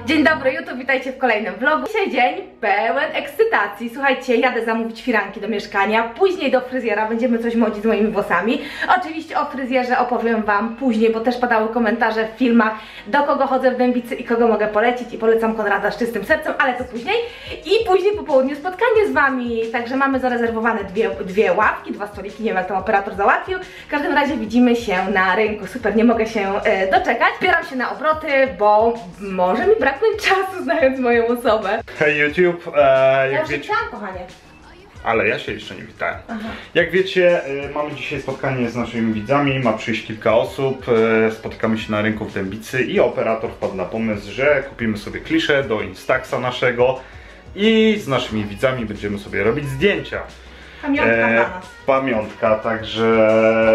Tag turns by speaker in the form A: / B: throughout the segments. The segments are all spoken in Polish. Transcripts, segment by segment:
A: Dzień dobry YouTube, witajcie w kolejnym vlogu. Dzisiaj dzień pełen ekscytacji. Słuchajcie, jadę zamówić firanki do mieszkania, później do fryzjera, będziemy coś modzić z moimi włosami. Oczywiście o fryzjerze opowiem wam później, bo też padały komentarze w filmach, do kogo chodzę w Dębicy i kogo mogę polecić, i polecam Konrada z czystym sercem, ale to później. I później po południu spotkanie z wami, także mamy zarezerwowane dwie ławki, 2 stoliki, nie wiem jak to operator załatwił. W każdym razie widzimy się na rynku, super, nie mogę się doczekać. Zbieram się na obroty, bo może mi braknąć czasu, znając moją osobę.
B: Hej YouTube,
A: Ja już wiecie... kochanie.
B: Ale ja się jeszcze nie witałem. Jak wiecie, mamy dzisiaj spotkanie z naszymi widzami, ma przyjść kilka osób, spotykamy się na rynku w Dębicy i operator wpadł na pomysł, że kupimy sobie kliszę do Instaxa naszego i z naszymi widzami będziemy sobie robić zdjęcia.
A: Pamiątka dla nas.
B: Pamiątka, także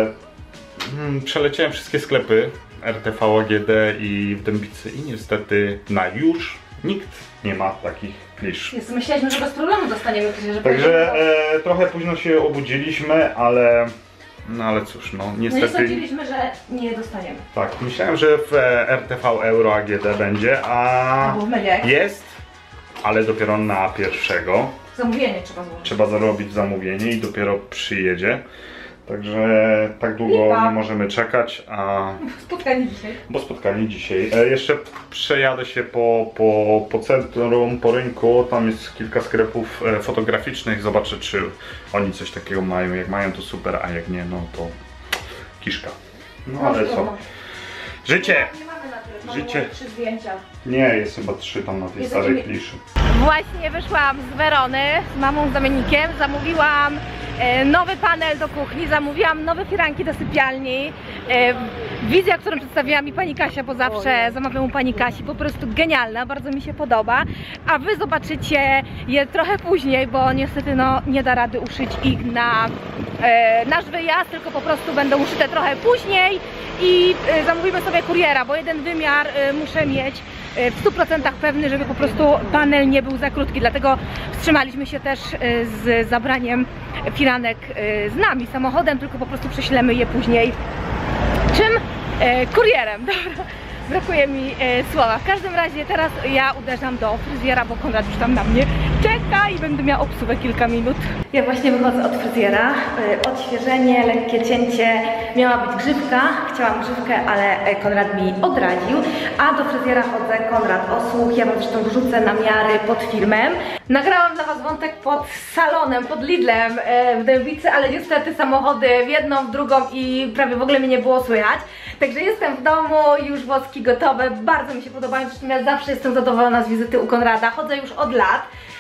B: przeleciałem wszystkie sklepy RTV, AGD i w Dębicy i niestety na już nikt nie ma takich klisz.
A: Myśleliśmy, że bez problemu dostaniemy kliszę.
B: Także trochę późno się obudziliśmy, ale no ale cóż, no niestety...
A: No nie sądziliśmy, że nie dostaniemy.
B: Tak, myślałem, że w RTV Euro AGD będzie, a jest, ale dopiero na pierwszego.
A: Zamówienie trzeba złożyć.
B: Trzeba zarobić zamówienie i dopiero przyjedzie. Także tak długo nie możemy czekać, a...
A: Spotkanie dzisiaj.
B: Bo spotkanie dzisiaj. Jeszcze przejadę się po centrum, po rynku, tam jest kilka sklepów fotograficznych, zobaczę czy oni coś takiego mają. Jak mają to super, a jak nie, no to kiszka. No ale co? Życie!
A: Nie mamy na tyle,
B: Życie.
A: 3 zdjęcia.
B: Nie, jest chyba 3 tam na tej starej kliszy.
A: Właśnie wyszłam z Werony z mamą, z Dominikiem, zamówiłam nowy panel do kuchni, zamówiłam nowe firanki do sypialni. Wizja, którą przedstawiła mi pani Kasia, bo zawsze zamawiam u pani Kasi, po prostu genialna, bardzo mi się podoba. A wy zobaczycie je trochę później, bo niestety no, nie da rady uszyć ich na nasz wyjazd, tylko po prostu będą uszyte trochę później i zamówimy sobie kuriera, bo jeden wymiar muszę mieć w 100% pewny, żeby po prostu panel nie był za krótki, dlatego wstrzymaliśmy się też z zabraniem firanek z nami samochodem, tylko po prostu prześlemy je później czym? Kurierem. Dobra, brakuje mi słowa. W każdym razie teraz ja uderzam do fryzjera, bo Konrad już tam na mnie czeka i będę miała obsługę kilka minut. Ja właśnie wychodzę od fryzjera, odświeżenie, lekkie cięcie, miała być grzywka, chciałam grzywkę, ale Konrad mi odradził, a do fryzjera chodzę, Konrad osłuch, ja wam zresztą wrzucę namiary pod filmem. Nagrałam dla was wątek pod salonem, pod Lidlem w Dębicy, ale niestety samochody w jedną, w drugą i prawie w ogóle mnie nie było słychać. Także jestem w domu, już włoski gotowe, bardzo mi się podobają, zresztą ja zawsze jestem zadowolona z wizyty u Konrada, chodzę już od lat.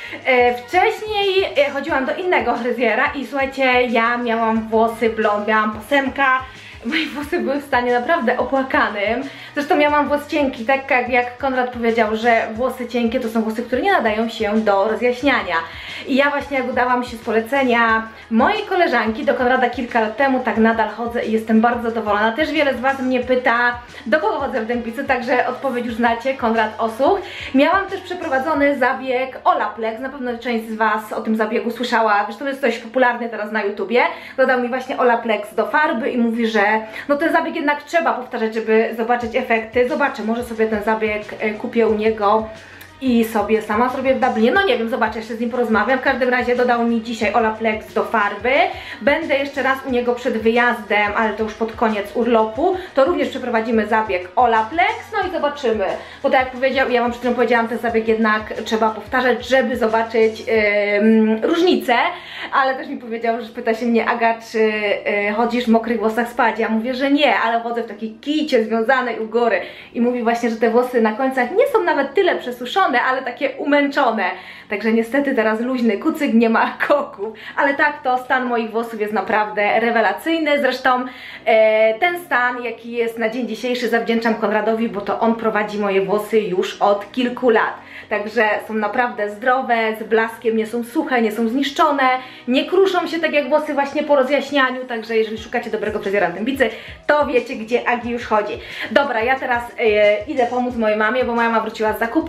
A: Wcześniej chodziłam do innego fryzjera i słuchajcie, ja miałam włosy blond, miałam pasemka, moje włosy były w stanie naprawdę opłakanym. Zresztą ja mam włos cienki, tak jak Konrad powiedział, że włosy cienkie to są włosy, które nie nadają się do rozjaśniania. I ja właśnie jak udałam się z polecenia mojej koleżanki do Konrada kilka lat temu, tak nadal chodzę i jestem bardzo zadowolona. Też wiele z was mnie pyta, do kogo chodzę w Dębicy, także odpowiedź już znacie, Konrad osłuch. Miałam też przeprowadzony zabieg Olaplex, na pewno część z was o tym zabiegu słyszała, zresztą jest dość popularny teraz na YouTubie. Dodał mi właśnie Olaplex do farby i mówi, że no ten zabieg jednak trzeba powtarzać, żeby zobaczyć efekty. Zobaczę, może sobie ten zabieg kupię u niego i sobie sama zrobię w Dublinie. No nie wiem, zobaczę, jeszcze z nim porozmawiam. W każdym razie dodał mi dzisiaj Olaplex do farby. Będę jeszcze raz u niego przed wyjazdem, ale to już pod koniec urlopu. To również przeprowadzimy zabieg Olaplex, no i zobaczymy. Bo tak jak powiedział, ja wam przed chwilą powiedziałam, ten zabieg jednak trzeba powtarzać, żeby zobaczyć różnicę. Ale też mi powiedział, że pyta się mnie, Aga, czy chodzisz w mokrych włosach spać? Ja mówię, że nie, ale chodzę w takiej kicie związanej u góry. I mówi właśnie, że te włosy na końcach nie są nawet tyle przesuszone, ale takie umęczone. Także niestety teraz luźny kucyk, nie ma koków. Ale tak, to stan moich włosów jest naprawdę rewelacyjny. Zresztą ten stan, jaki jest na dzień dzisiejszy, zawdzięczam Konradowi, bo to on prowadzi moje włosy już od kilku lat. Także są naprawdę zdrowe, z blaskiem, nie są suche, nie są zniszczone, nie kruszą się tak jak włosy właśnie po rozjaśnianiu. Także jeżeli szukacie dobrego fryzjera w Dębicy, to wiecie, gdzie Agi już chodzi. Dobra, ja teraz idę pomóc mojej mamie, bo moja mama wróciła z zakupów, muszę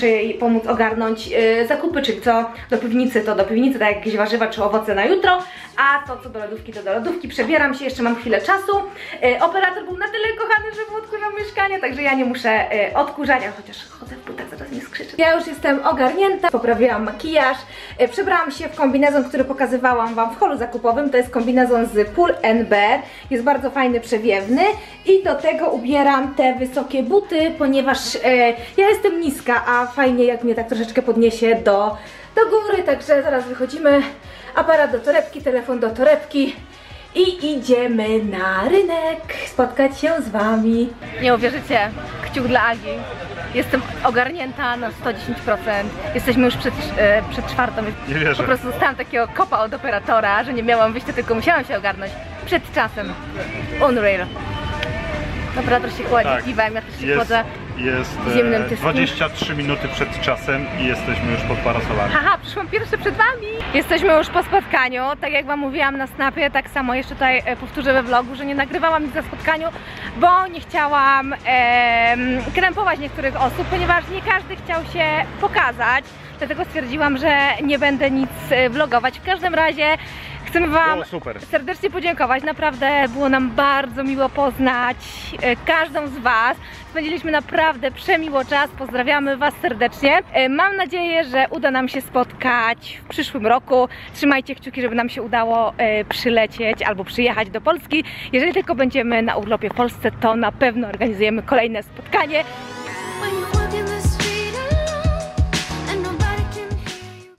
A: rzeczy pomóc ogarnąć zakupy, czyli co do piwnicy, to do piwnicy, tak jak jakieś warzywa czy owoce na jutro, a to co do lodówki, to do lodówki. Przebieram się, jeszcze mam chwilę czasu. Operator był na tyle kochany, że odkurzał mieszkanie, także ja nie muszę odkurzać, chociaż chodzę w butach, zaraz nie skrzyczy. Ja już jestem ogarnięta, poprawiłam makijaż, przebrałam się w kombinezon, który pokazywałam wam w holu zakupowym. To jest kombinezon z Pull & Bear, jest bardzo fajny, przewiewny i do tego ubieram te wysokie buty, ponieważ ja jestem niska, a fajnie jak mnie tak troszeczkę podniesie do góry, także zaraz wychodzimy. Aparat do torebki, telefon do torebki i idziemy na rynek spotkać się z wami. Nie uwierzycie, kciuk dla Agi. Jestem ogarnięta na 110%. Jesteśmy już przed czwartą.
B: Nie wierzę.
A: Po prostu dostałam takiego kopa od operatora, że nie miałam wyjścia, tylko musiałam się ogarnąć przed czasem. Unreal. Operator się kładzie piwem, ja też się kładę.
B: Jest
A: zimnym tyskiem.
B: 23 minuty przed czasem i jesteśmy już pod parasolami.
A: Haha, przyszłam pierwsze przed wami. Jesteśmy już po spotkaniu, tak jak wam mówiłam na snapie, tak samo jeszcze tutaj powtórzę we vlogu, że nie nagrywałam nic na spotkaniu, bo nie chciałam krępować niektórych osób, ponieważ nie każdy chciał się pokazać, dlatego stwierdziłam, że nie będę nic vlogować. W każdym razie chcemy wam serdecznie podziękować, naprawdę było nam bardzo miło poznać każdą z was. Spędziliśmy naprawdę przemiło czas, pozdrawiamy was serdecznie. Mam nadzieję, że uda nam się spotkać w przyszłym roku. Trzymajcie kciuki, żeby nam się udało przylecieć albo przyjechać do Polski. Jeżeli tylko będziemy na urlopie w Polsce, to na pewno organizujemy kolejne spotkanie.